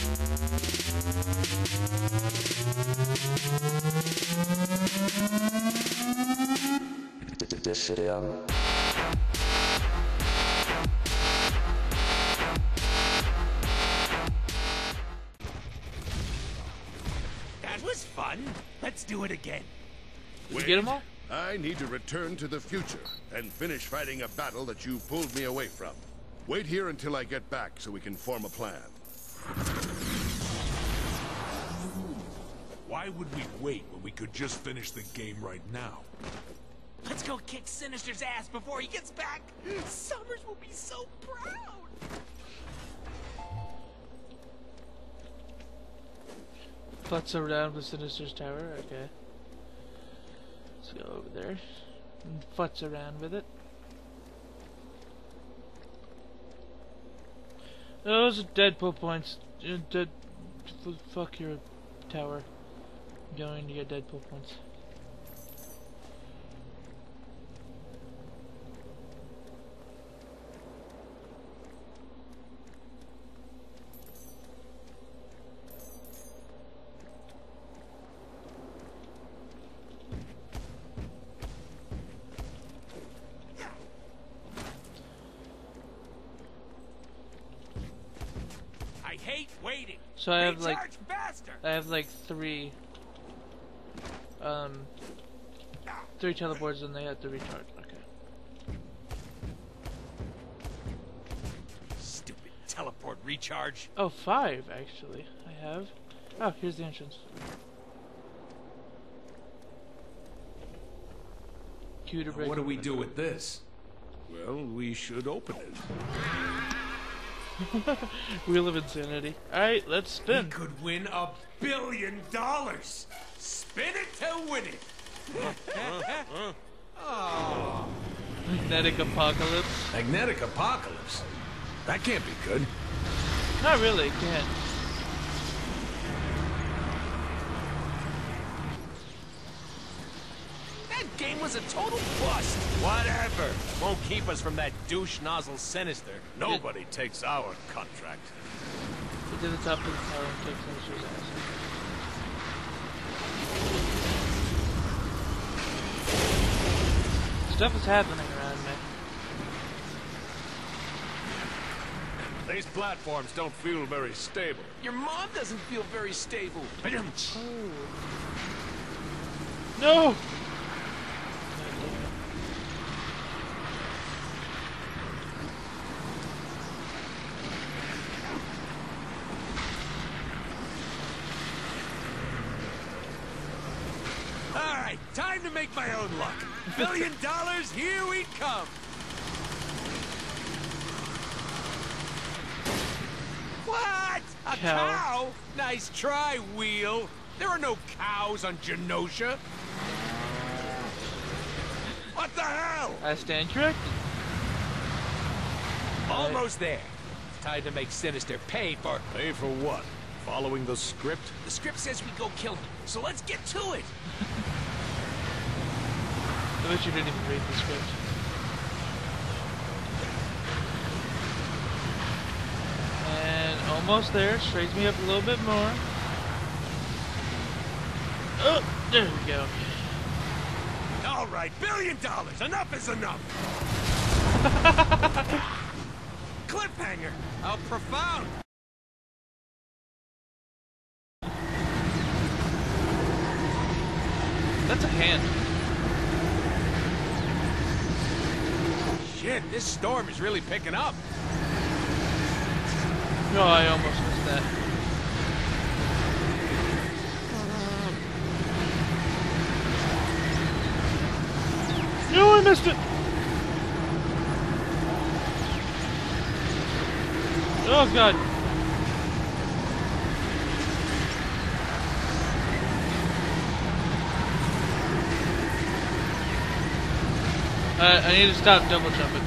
That was fun. Let's do it again. Did you get them all? I need to return to the future and finish fighting a battle that you pulled me away from. Wait here until I get back so we can form a plan. Why would we wait when we could just finish the game right now? Let's go kick Sinister's ass before he gets back. Summers will be so proud. Futz around with Sinister's tower, okay. Let's go over there and futz around with it. Those are Deadpool points. Fuck your tower. I'm going to get Deadpool points. I hate waiting. So I have Recharge faster. like three teleports and they have to recharge. Okay. Stupid teleport recharge. Oh, 5 actually. I have. Oh, here's the entrance. Q to break. What do we do with this? Well, we should open it. Wheel of Insanity. Alright, let's spin. We could win $1 billion. Spin it to win it. Oh. Magnetic Apocalypse. Magnetic Apocalypse? That can't be good. Not really, it can't. That game was a total bust. Whatever. Won't keep us from that douche nozzle Sinister. Nobody takes our contract. Get to the top of the tower and take Sinister's ass. Stuff is happening around me. These platforms don't feel very stable. Your mom doesn't feel very stable. Oh. No! Alright, time to make my own luck. $1 billion, here we come. What? A cow? Nice try, Wheel. There are no cows on Genosha. What the hell? I stand corrected. Almost there. It's time to make Sinister pay for... Pay for what? Following the script? The script says we go kill him, so let's get to it. I bet you didn't even read the script. And almost there. Straightens me up a little bit more. Oh, there we go. All right, $1 billion. Enough is enough. Cliffhanger. How profound. That's a hand. Shit, this storm is really picking up. No, I almost missed that. No, I missed it! Oh, God. I need to stop double jumping.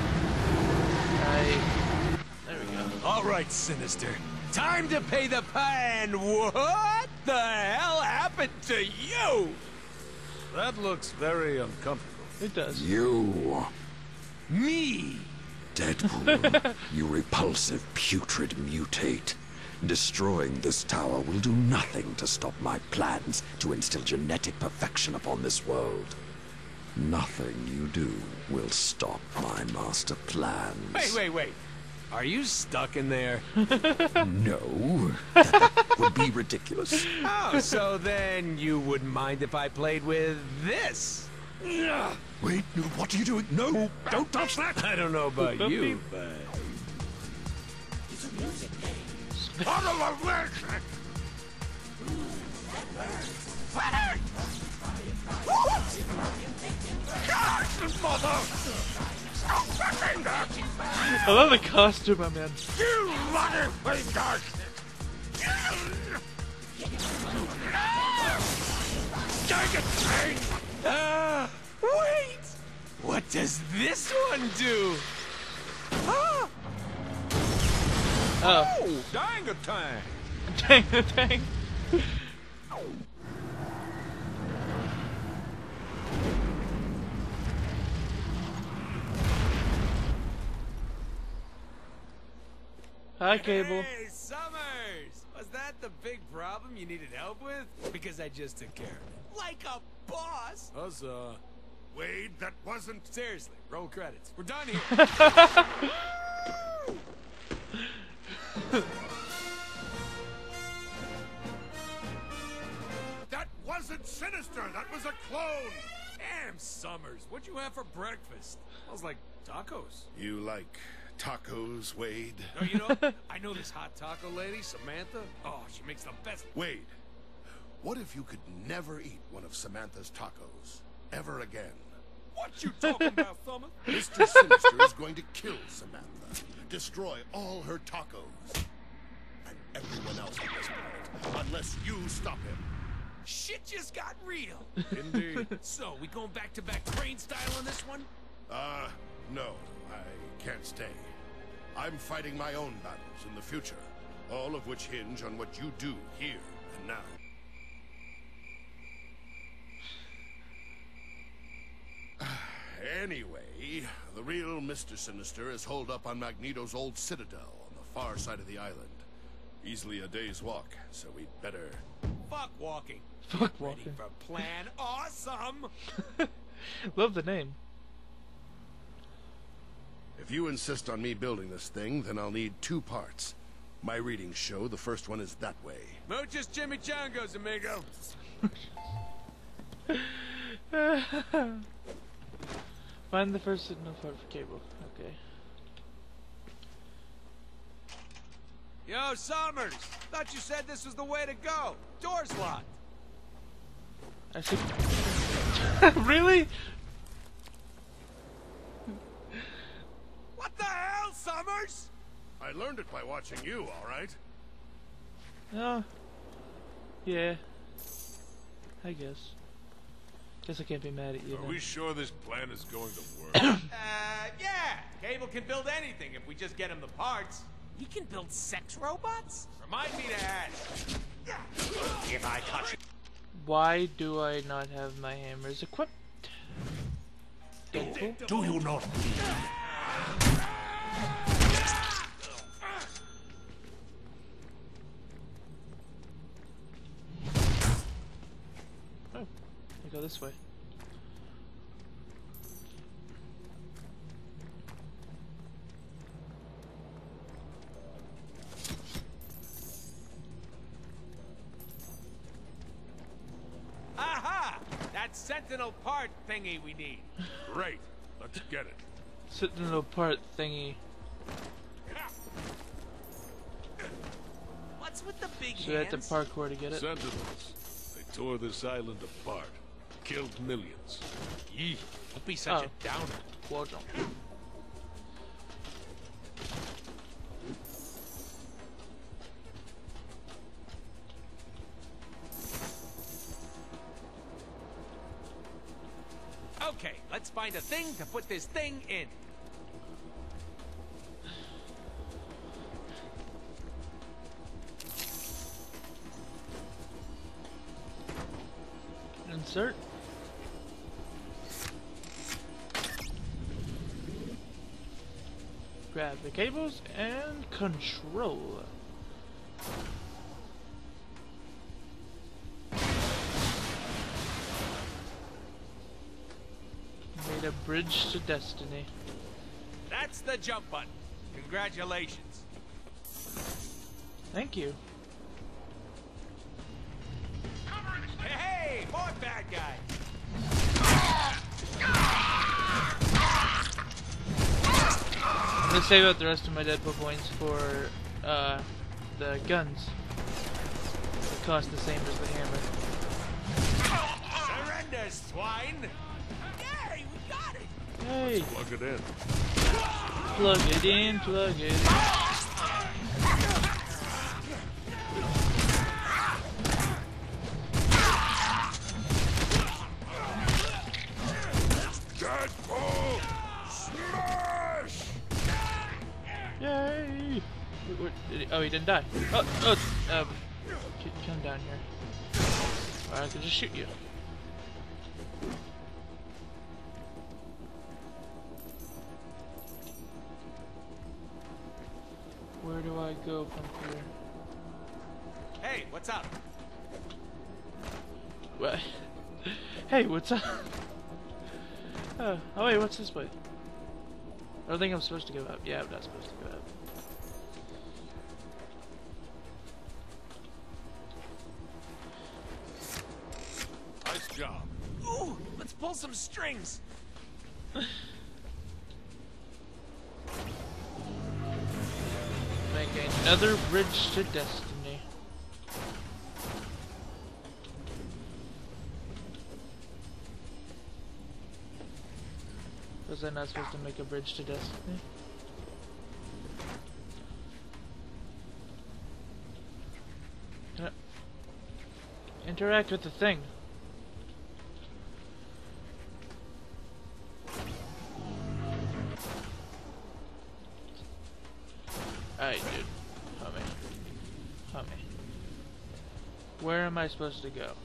There we go. All right, Sinister. Time to pay the and what the hell happened to you? That looks very uncomfortable. It does. You, Me. Deadpool, you repulsive, putrid mutate. Destroying this tower will do nothing to stop my plans to instill genetic perfection upon this world. Nothing you do will stop my master plans. Wait. Are you stuck in there? No, that would be ridiculous. Oh, so then you wouldn't mind if I played with this? Wait, what are you doing? No, don't touch that! I don't know about you, but... I love the costume, my man. You motherfucker! Wait! What does this one do? Ah! Oh. Dang a time! Dang. Hi, Cable. Hey, Summers! Was that the big problem you needed help with? Because I just took care of it. Like a boss! Huzzah. Wade, that wasn't... Seriously, roll credits. We're done here. That wasn't Sinister! That was a clone! Damn, Summers, what'd you have for breakfast? Smells like tacos. You like tacos, Wade? Oh, you know, I know this hot taco lady, Samantha. Oh, she makes the best. Wade, what if you could never eat one of Samantha's tacos? Ever again? What you talking about, Summer? Mr. Sinister is going to kill Samantha, destroy all her tacos, and everyone else on this planet, unless you stop him. Shit just got real. Indeed. So, we going back-to-back Crane style on this one? No, I can't stay. I'm fighting my own battles in the future, all of which hinge on what you do here and now. Anyway, the real Mr. Sinister is holed up on Magneto's old citadel on the far side of the island. Easily a day's walk, so we'd better... Fuck walking. Fuck Ready walking. for Plan Awesome. Love the name. If you insist on me building this thing, then I'll need 2 parts. My readings show the first one is that way. Muchos chimichangas, amigo. Find the first signal part for Cable. Okay. Yo, Summers. Thought you said this was the way to go. Door's locked. I should... Really? What the hell, Summers? I learned it by watching you, all right? No. Yeah. I guess. Guess I can't be mad at you. Are then. we sure this plan is going to work? Yeah. Cable can build anything if we just get him the parts. He can build sex robots? Remind me to ask. If I touch it. Why do I not have my hammers equipped? Deadpool? Do you not? Oh, I go this way. Aha! That sentinel part thingy we need. Great. Let's get it. Sentinel part thingy. What's with the big So I have to hands? parkour to get it. Sentinels. They tore this island apart. Killed millions. Yee. Don't be such Oh. a downer. Well done. Okay, let's find a thing to put this thing in. Insert. Grab the cables and control. Made a bridge to destiny. That's the jump button. Congratulations. Thank you. Hey, more bad guys. I'm gonna save up the rest of my Deadpool points for the guns. It cost the same as the hammer. Surrender, swine. Yay, we got it. Hey, Plug it in. plug it in, plug it in. Deadpool! Smash! Yay! Oh, he didn't die. Come down here. Or I could just shoot you. Where do I go from here? Hey, what's up? What? Hey, what's up? Oh wait, what's this way? I don't think I'm supposed to go up. Yeah, I'm not supposed to go up. Nice job. Ooh, let's pull some strings. Make another bridge to destiny. Was I not supposed to make a bridge to destiny? Interact with the thing. Alright, dude. Homie. Homie. Where am I supposed to go?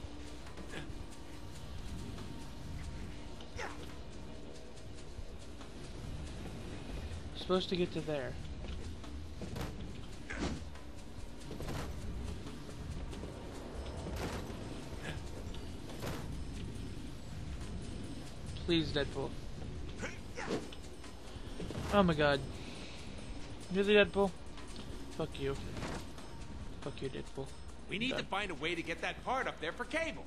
Supposed to get to there. Please, Deadpool. Oh my god. Really, Deadpool? Fuck you. Fuck you, Deadpool. We need to find a way to get that part up there for Cable.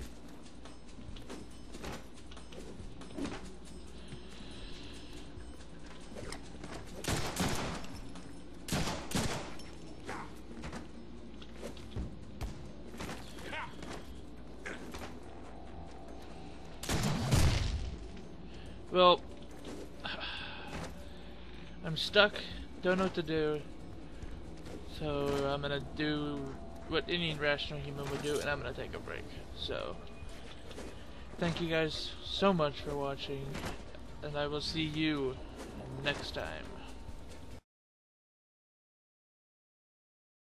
Well, I'm stuck, don't know what to do, so I'm gonna do what any rational human would do, and I'm gonna take a break. So, thank you guys so much for watching, and I will see you next time.